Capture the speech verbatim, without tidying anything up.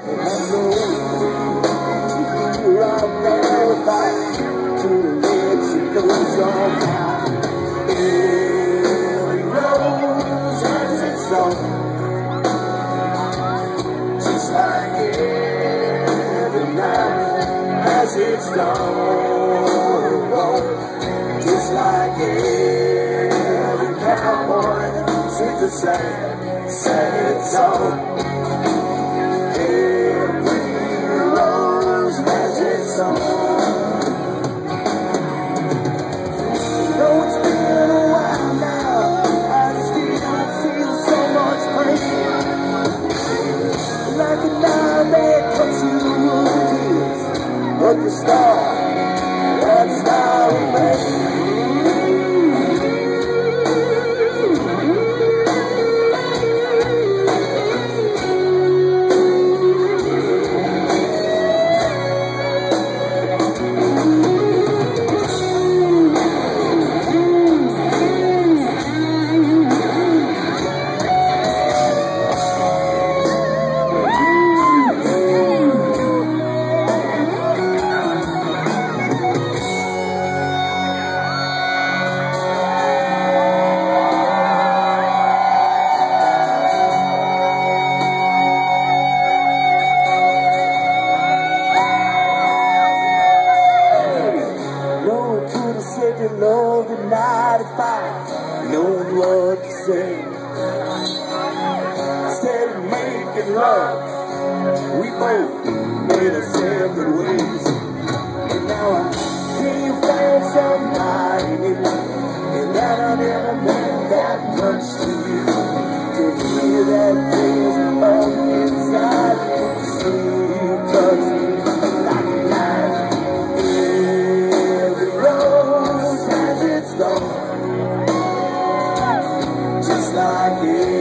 And I know you're out there back to let you go somehow. Every rose has its own, just like every night has its dawn, just like every cowboy sings the same, same song. Every rose has its own. Though it's been a while now, I still feel so much pain, like a knife that cuts you with tears. But the star, that star remains. Said you love the night if I knowing what to say. Instead of making love, we both made our separate ways. And now I can't find somebody new, and that I never meant that much to you. To hear that voice up inside, see you touch me like a knife. Just like it.